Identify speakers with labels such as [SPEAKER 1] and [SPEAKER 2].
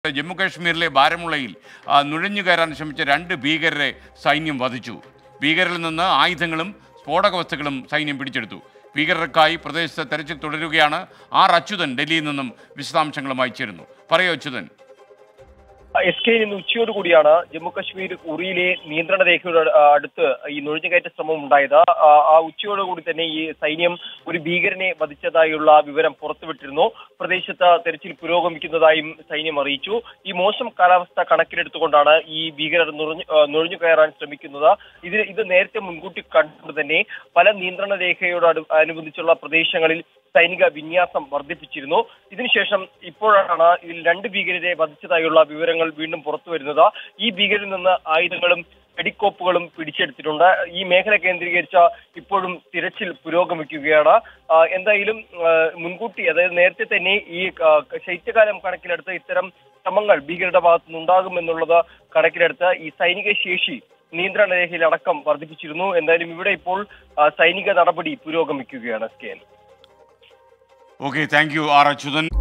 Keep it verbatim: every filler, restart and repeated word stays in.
[SPEAKER 1] ജമ്മു കാശ്മീരിലെ ബാരമുള്ളയിൽ നുഴഞ്ഞു കയറാൻ ശ്രമിച്ച രണ്ട് ഭീകരരെ സൈന്യം വധിച്ചു. ഭീകരരിൽ നിന്ന് ആയുധങ്ങളും സ്ഫോടക വസ്തുക്കളും സൈന്യം പിടിച്ചെടുത്തു. ഭീകരർക്കായി പ്രദേശത്ത് തെരച്ചിൽ തുടരുകയാണ്. ആർ അച്യുതൻ ഡൽഹിയിൽ നിന്നും വിശദാംശങ്ങളുമായി ചേരുന്നു. പറയൂ അച്യുതൻ.
[SPEAKER 2] എസ് കെ ഇന്ന് ഉച്ചയോടുകൂടിയാണ് ജമ്മു കശ്മീർ ഉറിയിലെ നിയന്ത്രണ രേഖയുടെ അടുത്ത് ഈ നുഴഞ്ഞുകയറ്റ ശ്രമം ഉണ്ടായത്. ആ ഉച്ചയോടുകൂടി തന്നെ ഈ സൈന്യം ഒരു ഭീകരനെ വധിച്ചതായുള്ള വിവരം പുറത്തുവിട്ടിരുന്നു. പ്രദേശത്ത് തെരച്ചിൽ പുരോഗമിക്കുന്നതായും സൈന്യം അറിയിച്ചു. ഈ മോശം കാലാവസ്ഥ കണക്കിലെടുത്തുകൊണ്ടാണ് ഈ ഭീകരർ നുഴഞ്ഞു നുഴഞ്ഞു കയറാൻ ശ്രമിക്കുന്നത്. ഇത് ഇത് നേരത്തെ മുൻകൂട്ടി കണ്ടുകൊണ്ട് തന്നെ പല നിയന്ത്രണ രേഖയോട് അനുബന്ധിച്ചുള്ള പ്രദേശങ്ങളിൽ സൈനിക വിന്യാസം വർദ്ധിപ്പിച്ചിരുന്നു. ഇതിനുശേഷം ഇപ്പോഴാണ് ഇതിൽ രണ്ട് ഭീകരരെ വധിച്ചതായുള്ള വിവരങ്ങൾ വീണ്ടും പുറത്തു വരുന്നത്. ഈ ഭീകരിൽ നിന്ന് ആയുധങ്ങളും വെടിക്കോപ്പുകളും പിടിച്ചെടുത്തിട്ടുണ്ട്. ഈ മേഖല കേന്ദ്രീകരിച്ച ഇപ്പോഴും തിരച്ചിൽ പുരോഗമിക്കുകയാണ്. എന്തായാലും മുൻകൂട്ടി അതായത് നേരത്തെ തന്നെ ഈ ശൈത്യകാലം കണക്കിലെടുത്ത് ഇത്തരം ശ്രമങ്ങൾ ഭീകരരുടെ ഭാഗത്തുനിന്നുണ്ടാകുമെന്നുള്ളത് കണക്കിലെടുത്ത് ഈ സൈനിക ശേഷി നിയന്ത്രണ രേഖയിൽ അടക്കം വർദ്ധിപ്പിച്ചിരുന്നു. എന്തായാലും ഇവിടെ ഇപ്പോൾ സൈനിക നടപടി പുരോഗമിക്കുകയാണ്. സ്കേൻ
[SPEAKER 1] okay, thank you R Achuthan.